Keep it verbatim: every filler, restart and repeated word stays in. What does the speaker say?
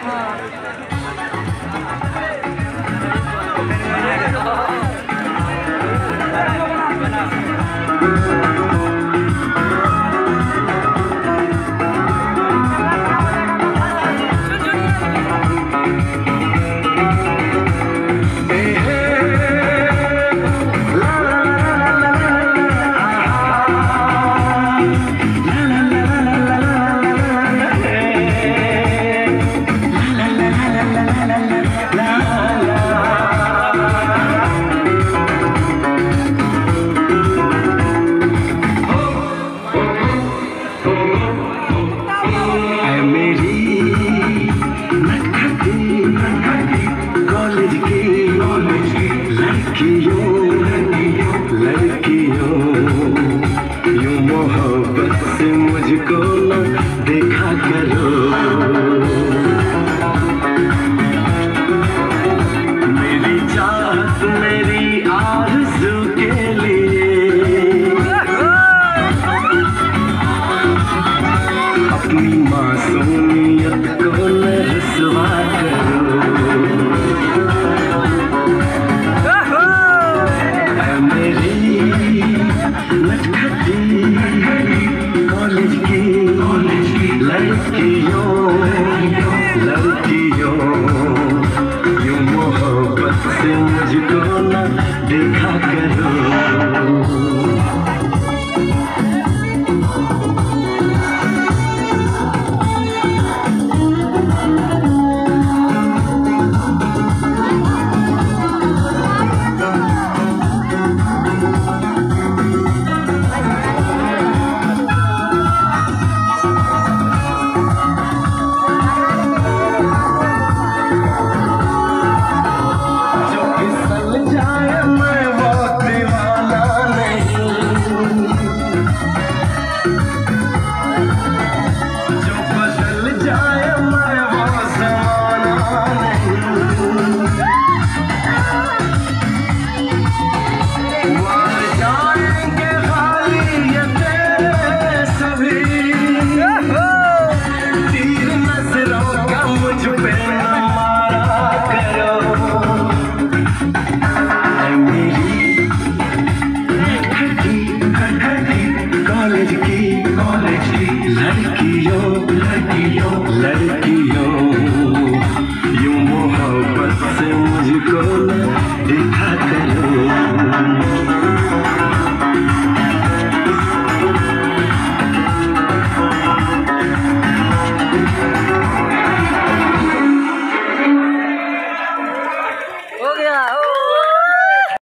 मुझको न देखा करो, मेरी चाहत मेरी आरज़ू के लिए अपनी मासूमियत को न रुसवा करो। ऐ मेरी नटखटी कॉलेज की लड़कियों लड़कियों, यूं मोहब्बत से मुझको न देखा करो। लड़कियों लड़कियों लड़कियों, यूं मोहब्बत से मुझको न देखा करो। हो गया।